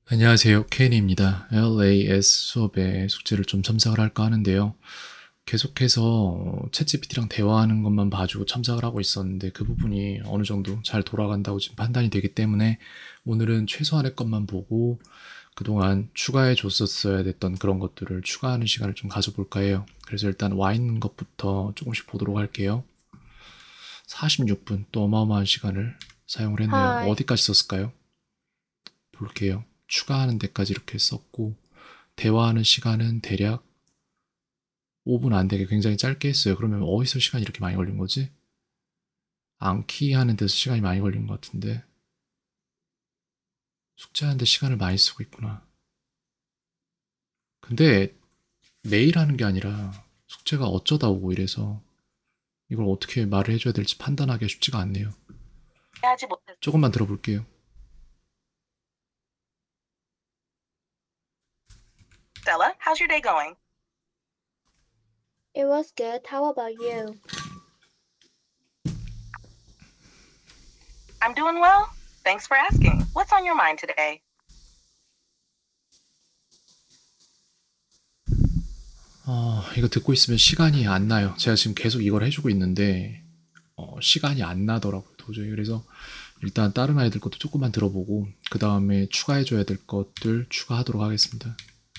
안녕하세요. 케인입니다. LAS 수업에 숙제를 좀 첨삭을 할까 하는데요. 계속해서 챗GPT랑 대화하는 것만 봐주고 첨삭을 하고 있었는데 그 부분이 어느 정도 잘 돌아간다고 지금 판단이 되기 때문에 오늘은 최소한의 것만 보고 그동안 추가해 줬었어야 됐던 그런 것들을 추가하는 시간을 좀 가져볼까 해요. 그래서 일단 와 있는 것부터 조금씩 보도록 할게요. 46분, 또 어마어마한 시간을 사용을 했네요. Hi. 어디까지 썼을까요? 볼게요. 추가하는 데까지 이렇게 썼고 대화하는 시간은 대략 5분 안 되게 굉장히 짧게 했어요. 그러면 어디서 시간이 이렇게 많이 걸린 거지? 암기 하는 데서 시간이 많이 걸린 것 같은데 숙제하는데 시간을 많이 쓰고 있구나. 근데 매일 하는 게 아니라 숙제가 어쩌다 오고 이래서 이걸 어떻게 말을 해줘야 될지 판단하기가 쉽지가 않네요. 하지 못했. 조금만 들어볼게요. Stella, how's your day going? It was good. How about you? I'm doing well. Thanks for asking. What's on your mind today? 이거 듣고 있으면 시간이 안 나요. 제가 지금 계속 이걸 해주고 있는데 시간이 안 나더라고요. 도저히. 그래서 일단 다른 아이들 것도 조금만 들어보고 그 다음에 추가해줘야 될 것들 추가하도록 하겠습니다.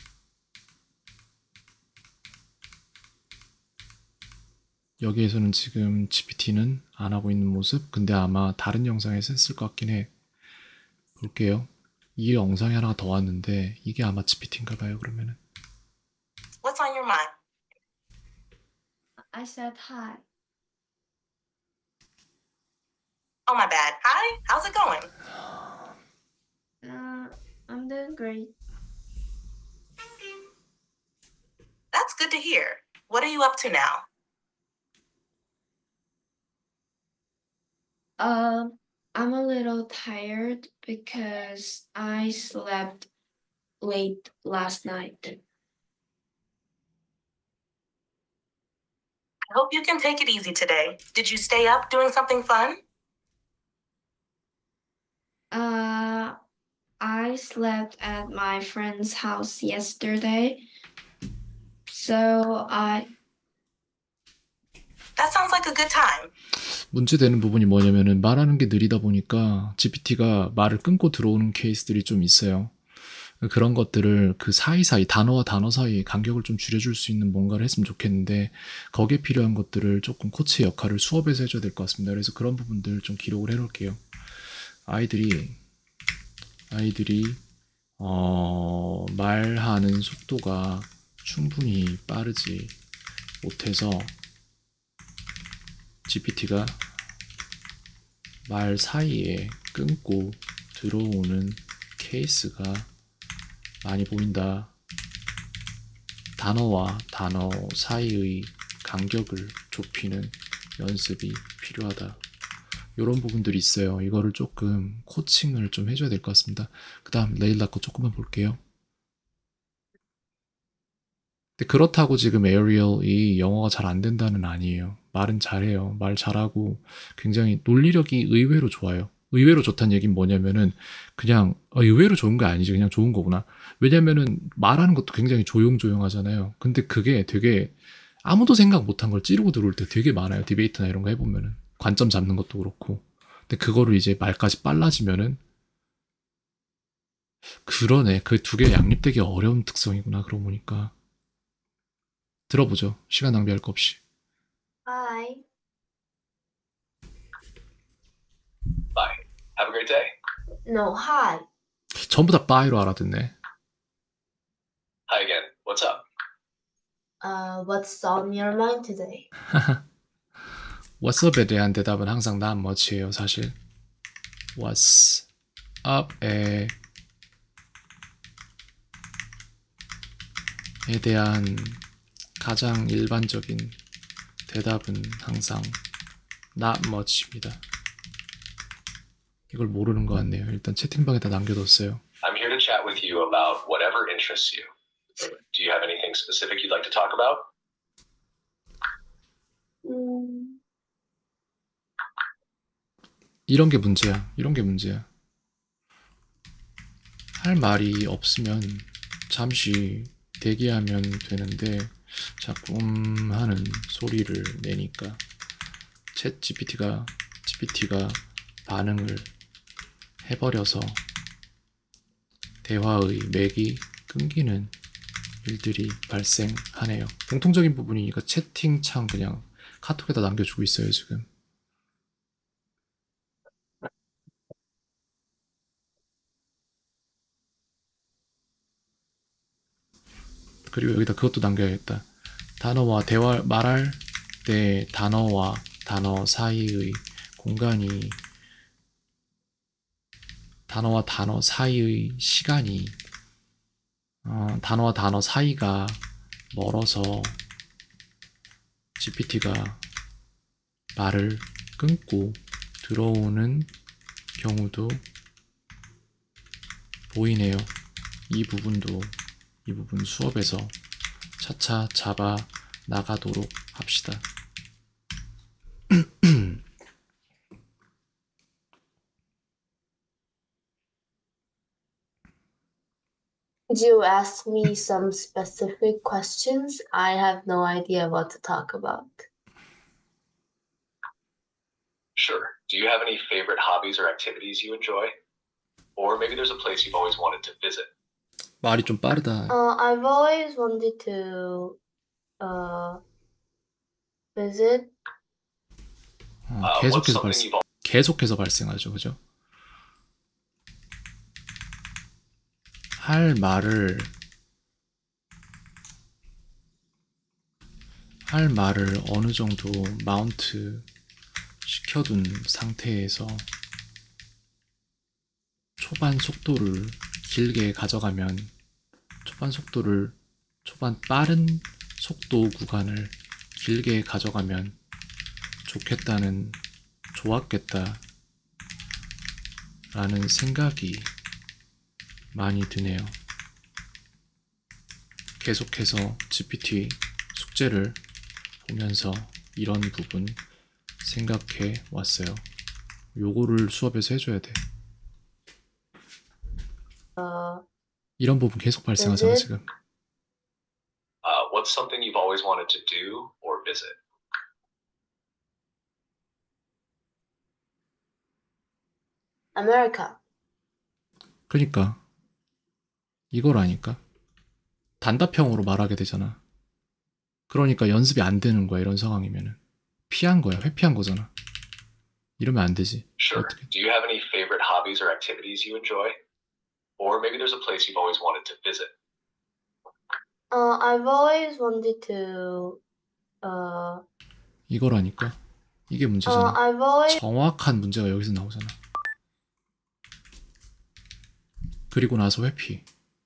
여기에서는 지금 GPT는 안 하고 있는 모습. 근데 아마 다른 영상에서 했을 것 같긴 해. 볼게요. 이 영상이 하나가 더 왔는데 이게 아마 GPT인가 봐요. 그러면은 What's on your mind? I said hi. Oh, my bad. Hi, how's it going? Uh, I'm doing great. That's good to hear. What are you up to now? Um, I'm a little tired because I slept late last night. I hope you can take it easy today. Did you stay up doing something fun? Uh, I slept at my friend's house yesterday. So I That sounds like a good time. 문제되는 부분이 뭐냐면은 말하는 게 느리다 보니까 GPT가 말을 끊고 들어오는 케이스들이 좀 있어요. 그런 것들을 그 사이사이 단어와 단어 사이에 간격을 좀 줄여줄 수 있는 뭔가를 했으면 좋겠는데 거기에 필요한 것들을 조금 코치의 역할을 수업에서 해줘야 될 것 같습니다. 그래서 그런 부분들 좀 기록을 해놓을게요. 아이들이 말하는 속도가 충분히 빠르지 못해서 GPT가 말 사이에 끊고 들어오는 케이스가 많이 보인다. 단어와 단어 사이의 간격을 좁히는 연습이 필요하다. 이런 부분들이 있어요. 이거를 조금 코칭을 좀 해줘야 될 것 같습니다. 그 다음 레일라 거 조금만 볼게요. 근데 그렇다고 지금 에어리얼이 영어가 잘 안 된다는 아니에요. 말은 잘해요. 말 잘하고 굉장히 논리력이 의외로 좋아요. 의외로 좋다는 얘기는 뭐냐면은 그냥 의외로 좋은 게 아니지 그냥 좋은 거구나. 왜냐면은 말하는 것도 굉장히 조용조용하잖아요. 근데 그게 되게 아무도 생각 못한 걸 찌르고 들어올 때 되게 많아요. 디베이트나 이런 거 해보면은 관점 잡는 것도 그렇고. 근데 그거를 이제 말까지 빨라지면은 그러네. 그 두 개 양립되기 어려운 특성이구나. 그러고 보니까 들어보죠. 시간 낭비할 거 없이. Hi. Bye. Have a great day. No, hi. 전부 다 빠이로 알아듣네. Hi again. What's up? What's on your mind today? What's up에 대한 대답은 항상 not much예요, 사실. What's up에 대한 가장 일반적인 대답은 항상 not much입니다. 이걸 모르는 것 같네요. 일단 채팅방에다 남겨뒀어요. I'm here to chat with you about whatever interests you. Do you have anything specific you'd like to talk about? 이런 게 문제야. 이런 게 문제야. 할 말이 없으면 잠시 대기하면 되는데 자꾸 하는 소리를 내니까 GPT가 반응을 해버려서 대화의 맥이 끊기는 일들이 발생하네요. 공통적인 부분이니까 채팅창 그냥 카톡에다 남겨주고 있어요, 지금. 그리고 여기다 그것도 남겨야겠다. 단어와 말할 때 단어와 단어 사이의 공간이, 단어와 단어 사이의 시간이, 단어와 단어 사이가 멀어서 GPT가 말을 끊고 들어오는 경우도 보이네요. 이 부분 수업에서 차차 잡아 나가도록 합시다. Could you ask me some specific questions? I have no idea what to talk about. Sure. Do you have any favorite hobbies or activities you enjoy? Or maybe there's a place you've always wanted to visit. 말이 좀 빠르다. I've always wanted to visit. 계속해서 발생하죠, 그죠? 할 말을 어느 정도 마운트 시켜둔 상태에서 초반 속도를 길게 가져가면, 초반 빠른 속도 구간을 길게 가져가면 좋았겠다 라는 생각이 많이 드네요. 계속해서 GPT 숙제를 보면서 이런 부분 생각해 왔어요. 요거를 수업에서 해줘야 돼. 이런 부분 계속 발생하잖아, 지금. What's something you've always wanted to do or visit? America. 그러니까 이거라니까. 단답형으로 말하게 되잖아. 그러니까 연습이 안 되는 거야, 이런 상황이면은. 피한 거야, 회피한 거잖아. 이러면 안 되지. Sure. 어떻게? Do you have any favorite hobbies or activities you enjoy? Or maybe there's a place you've always wanted to visit. I've always wanted to. 이거라니까. 이게 문제잖아. I've always. 정확한 문제가 여기서 나오잖아. 그리고 나서 회피.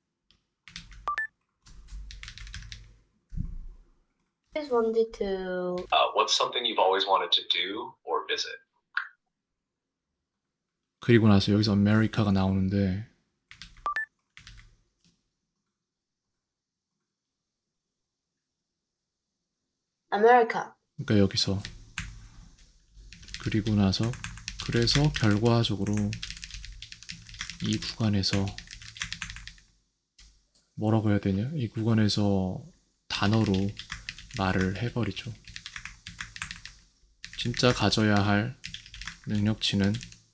Wanted to. What's something you've always wanted to do or visit? 그리고 나서 여기서 아메리카가 나오는데 America. 그러니까 여기서 그리고 나서 그래서 결과적으로 이 구간에서 뭐라고 해야 되냐? 이 구간에서 단어로 말을 해버리죠. 진짜 가져야 할 능력치는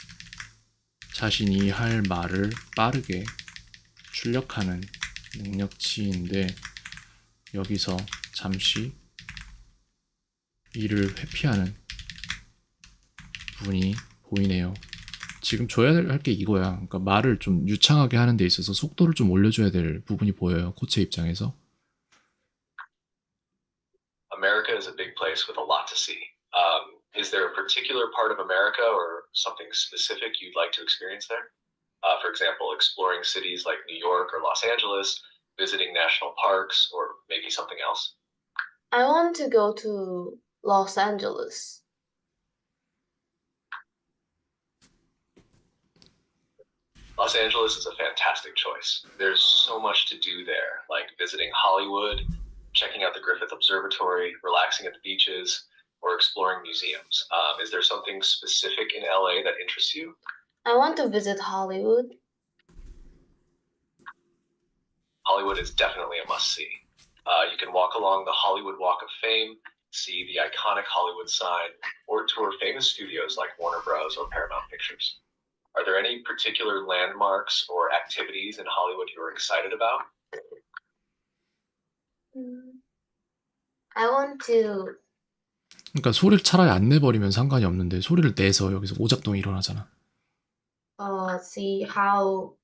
자신이 할 말을 빠르게 출력하는 능력치인데 여기서 잠시 이를 회피하는 부분이 보이네요. 지금 줘야 할 게 이거야. 그러니까 말을 좀 유창하게 하는 데 있어서 속도를 좀 올려줘야 될 부분이 보여요. 코치 입장에서. America is a big place with a lot to see. Is there a particular part of America or something specific you'd like to experience there? For example, exploring cities like New York or Los Angeles, visiting national parks, or maybe something else? I want to go to Los Angeles. Los Angeles is a fantastic choice. There's so much to do there, like visiting Hollywood, checking out the Griffith Observatory, relaxing at the beaches, or exploring museums. Is there something specific in LA that interests you? I want to visit Hollywood. Hollywood is definitely a must-see. You can walk along the Hollywood Walk of Fame, see the iconic Hollywood sign, or tour famous studios like Warner Bros. Or Paramount Pictures. Are there any particular landmarks or activities in Hollywood you're excited about? I want to 그러니까 소리를 차라리 안 내버리면 상관이 없는데 소리를 내서 여기서 오작동이 일어나잖아. see how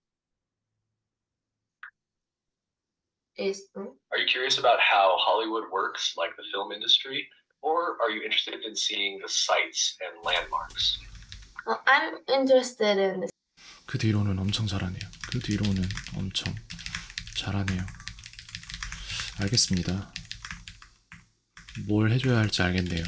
is Are you curious about how Hollywood works, like the film industry, or are you interested in seeing the sights and landmarks? I'm interested in this. 그 뒤로는 엄청 잘하네요. 그 뒤로는 엄청 잘하네요. 알겠습니다. 뭘 해줘야 할지 알겠네요.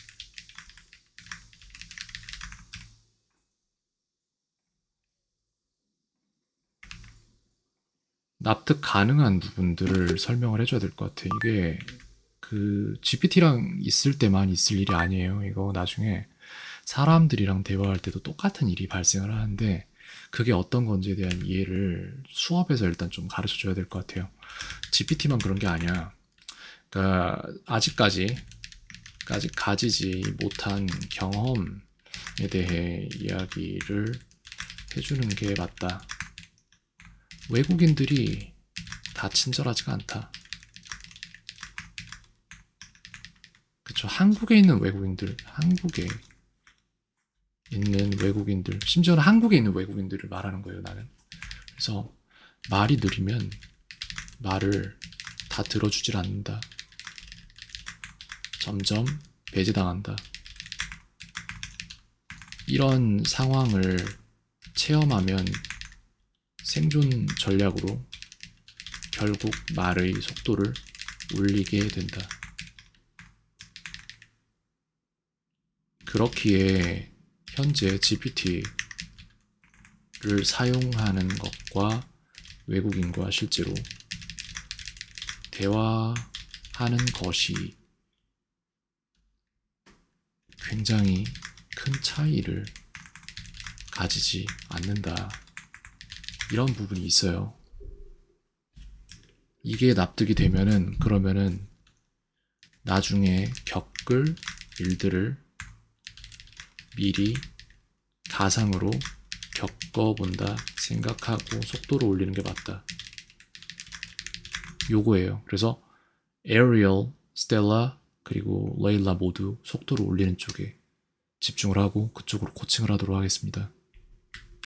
납득 가능한 부분들을 설명을 해줘야 될 것 같아. 이게 그 GPT랑 있을 때만 있을 일이 아니에요. 이거 나중에 사람들이랑 대화할 때도 똑같은 일이 발생을 하는데 그게 어떤 건지에 대한 이해를 수업에서 일단 좀 가르쳐 줘야 될 것 같아요. GPT만 그런 게 아니야. 그러니까 아직까지 가지지 못한 경험에 대해 이야기를 해주는 게 맞다. 외국인들이 다 친절하지가 않다. 그쵸. 한국에 있는 외국인들, 심지어는 한국에 있는 외국인들을 말하는 거예요, 나는. 그래서 말이 느리면 말을 다 들어주질 않는다. 점점 배제당한다. 이런 상황을 체험하면 생존 전략으로 결국 말의 속도를 올리게 된다. 그렇기에 현재 GPT를 사용하는 것과 외국인과 실제로 대화하는 것이 굉장히 큰 차이를 가지지 않는다. 이런 부분이 있어요. 이게 납득이 되면은 그러면은 나중에 겪을 일들을 미리 가상으로 겪어본다 생각하고 속도를 올리는 게 맞다. 요거예요. 그래서 에리얼, 스텔라 그리고 레일라 모두 속도를 올리는 쪽에 집중을 하고 그쪽으로 코칭을 하도록 하겠습니다.